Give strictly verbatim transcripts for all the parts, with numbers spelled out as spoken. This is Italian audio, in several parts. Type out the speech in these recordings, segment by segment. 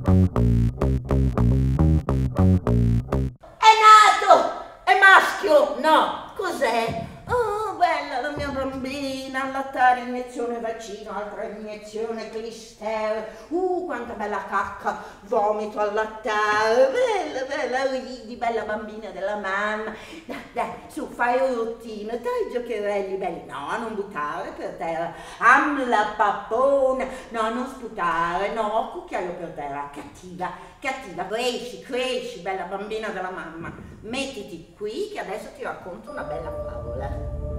È nato! È maschio! No! Cos'è? Oh, bella la mia bambina, allattare, iniezione vaccino, altra iniezione, clister. Uh, quanta bella cacca, vomito al lattare. Bella, bella, ridi, bella bambina della mamma. Dai, dai, su, fai un routine, dai giocherelli belli. No, non buttare per terra. Amla pappona. No, non sputare. No, cucchiaio per terra. Cattiva, cattiva. Cresci, cresci, bella bambina della mamma. Mettiti qui che adesso ti racconto una bella favola.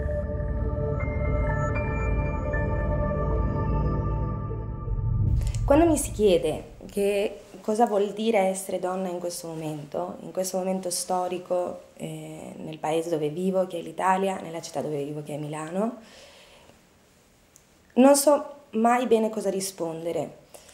Quando mi si chiede che cosa vuol dire essere donna in questo momento, in questo momento storico, eh, nel paese dove vivo, che è l'Italia, nella città dove vivo, che è Milano, non so mai bene cosa rispondere.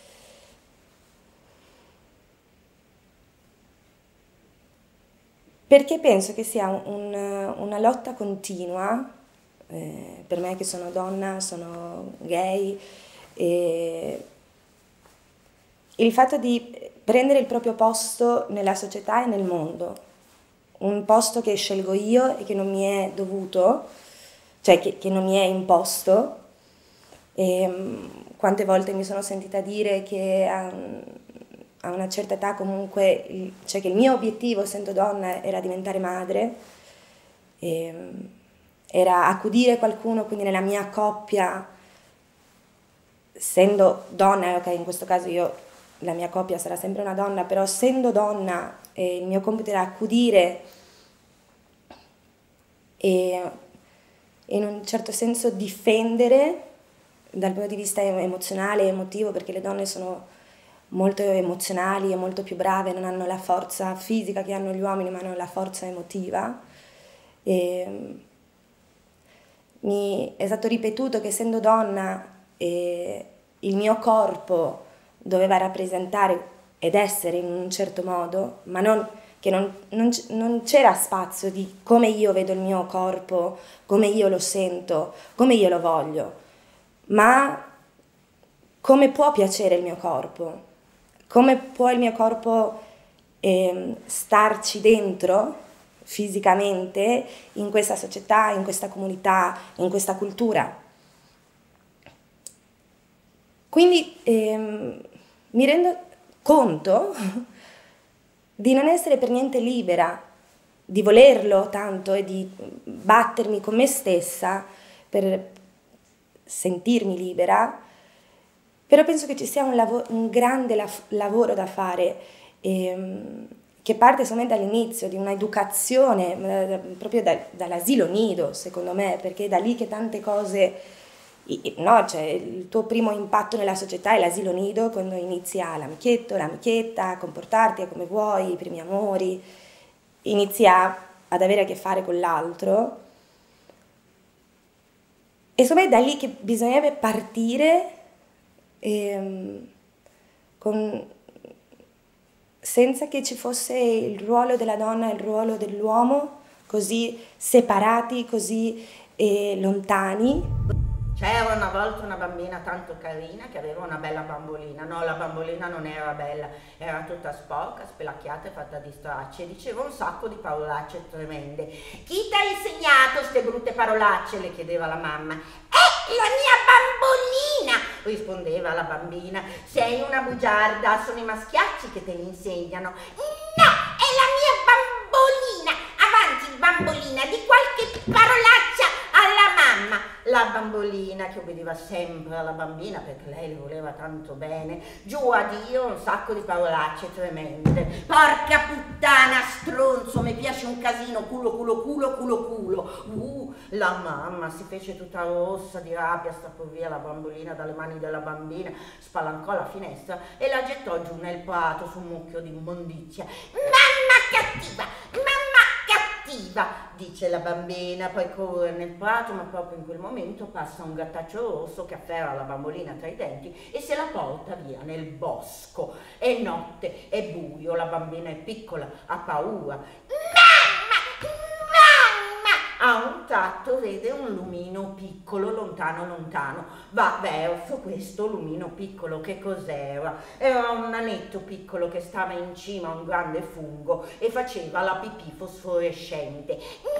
Perché penso che sia un, una lotta continua, eh, per me che sono donna, sono gay, e il fatto di prendere il proprio posto nella società e nel mondo, un posto che scelgo io e che non mi è dovuto, cioè che, che non mi è imposto. E quante volte mi sono sentita dire che a, a una certa età comunque, cioè che il mio obiettivo essendo donna era diventare madre, e era accudire qualcuno, quindi nella mia coppia, essendo donna, ok, in questo caso io, la mia coppia sarà sempre una donna, però essendo donna eh, il mio compito era accudire e in un certo senso difendere dal punto di vista emozionale e emotivo, perché le donne sono molto emozionali e molto più brave, non hanno la forza fisica che hanno gli uomini, ma hanno la forza emotiva. E mi è stato ripetuto che essendo donna eh, il mio corpo doveva rappresentare ed essere in un certo modo, ma non, che non, non, non c'era spazio di come io vedo il mio corpo, come io lo sento, come io lo voglio, ma come può piacere il mio corpo, come può il mio corpo eh, starci dentro fisicamente in questa società, in questa comunità, in questa cultura. Quindi ehm, mi rendo conto di non essere per niente libera, di volerlo tanto e di battermi con me stessa per sentirmi libera, però penso che ci sia un, lav- un grande lav- lavoro da fare, ehm, che parte solamente dall'inizio, di un'educazione, eh, proprio da, dall'asilo nido, secondo me, perché è da lì che tante cose... No, cioè il tuo primo impatto nella società è l'asilo nido, quando inizia l'amichetto, l'amichetta, a comportarti come vuoi, i primi amori, inizia ad avere a che fare con l'altro. E secondo me è da lì che bisognerebbe partire ehm, con, senza che ci fosse il ruolo della donna e il ruolo dell'uomo così separati, così eh, lontani. C'era una volta una bambina tanto carina che aveva una bella bambolina. No, la bambolina non era bella, era tutta sporca, spelacchiata e fatta di stracci e diceva un sacco di parolacce tremende. Chi ti ha insegnato queste brutte parolacce? Le chiedeva la mamma. Eh, la mia bambolina, rispondeva la bambina. Sei una bugiarda, sono i maschiacci che te li insegnano. No, è la mia bambolina. Avanti, bambolina, di qualche parolaccia alla mamma. La bambolina che obbediva sempre alla bambina perché lei le voleva tanto bene, giù a Dio un sacco di parolacce tremende. Porca puttana, stronzo, mi piace un casino, culo culo culo culo culo. Uh, la mamma si fece tutta rossa di rabbia, strappò via la bambolina dalle mani della bambina, spalancò la finestra e la gettò giù nel prato su un mucchio di immondizia. Mamma cattiva, mamma cattiva, dice la bambina, poi corre nel prato, ma proprio in quel momento passa un gattaccio rosso che afferra la bambolina tra i denti e se la porta via nel bosco. È notte, è buio, la bambina è piccola, ha paura. Mamma, mamma, A un tratto vede un lumino piccolo, lontano lontano. Va verso questo lumino piccolo. Che cos'era? Era un nanetto piccolo che stava in cima a un grande fungo e faceva la pipì fosforescente.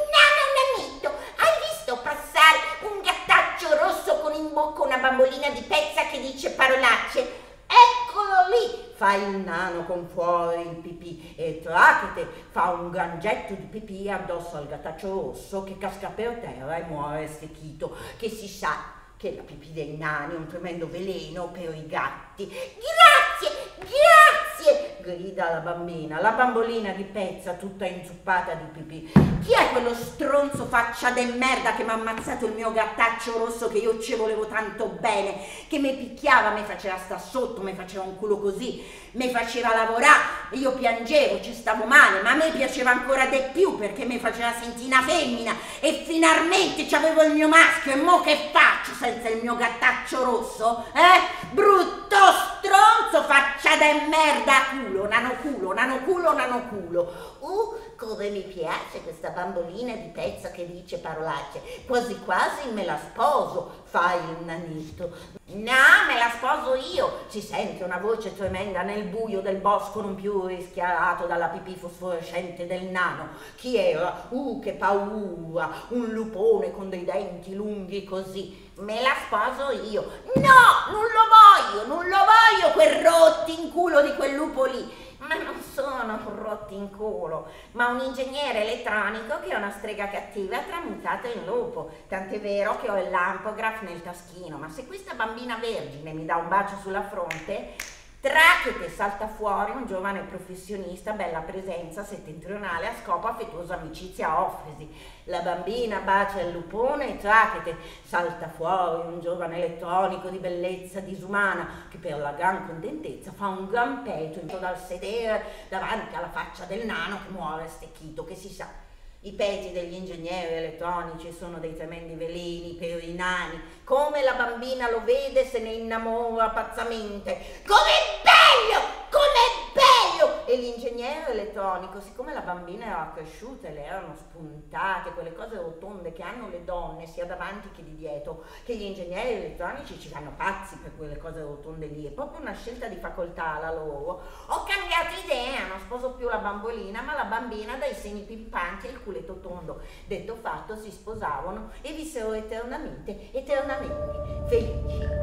Nano nanetto, hai visto passare un gattaccio rosso con in bocca una bambolina di pezza che dice parolacce? Eccolo lì! Fa il nano con fuori il pipì e tracchete, fa un gran getto di pipì addosso al gattaccio rosso che casca per terra e muore stecchito, che si sa che la pipì dei nani è un tremendo veleno per i gatti. Grazie, grazie! Grida la bambina, la bambolina di pezza tutta inzuppata di pipì. Chi è quello stronzo faccia de merda che mi ha ammazzato il mio gattaccio rosso che io ci volevo tanto bene, che mi picchiava, mi faceva sta sotto, mi faceva un culo così, mi faceva lavorare, io piangevo, ci stavo male, ma a me piaceva ancora di più perché mi faceva sentire una femmina e finalmente c'avevo il mio maschio e mo che faccio senza il mio gattaccio rosso? Eh? Brutto stronzo faccia de merda, culo, nano culo, nano culo, nano culo. Uh, come mi piace questa bambolina di pezza che dice parolacce, quasi quasi me la sposo, Fa il nanetto. No, me la sposo io. Si sente una voce tremenda nel buio del bosco non più rischiarato dalla pipì fosforescente del nano. Chi era? Uh, che paura! Un lupone con dei denti lunghi così. Me la sposo io. No, non lo voglio, non lo voglio quel rotti in culo di quel lupo lì. Ma non sono rotti in culo, ma un ingegnere elettronico che è una strega cattiva tramutato in lupo. Tant'è vero che ho il lampograph nel taschino. Ma se questa bambina vergine mi dà un bacio sulla fronte, tracchete, salta fuori un giovane professionista, bella presenza settentrionale, a scopo affettuoso amicizia a offrisi. La bambina bacia il lupone e tracchete, salta fuori un giovane elettronico di bellezza disumana che per la gran contentezza fa un gran petto dal sedere davanti alla faccia del nano che muore stecchito, che si sa. I peti degli ingegneri elettronici sono dei tremendi veleni per i nani. Come la bambina lo vede se ne innamora pazzamente. Com'è bello! Com'è bello! E l'ingegnere elettronico, siccome la bambina era cresciuta e le erano spuntate quelle cose rotonde che hanno le donne sia davanti che di dietro, che gli ingegneri elettronici ci vanno pazzi per quelle cose rotonde lì, è proprio una scelta di facoltà la loro, ho cambiato idea, non sposo più la bambolina ma la bambina dai seni pimpanti e il culetto tondo. Detto fatto, si sposavano e vissero eternamente, eternamente felici.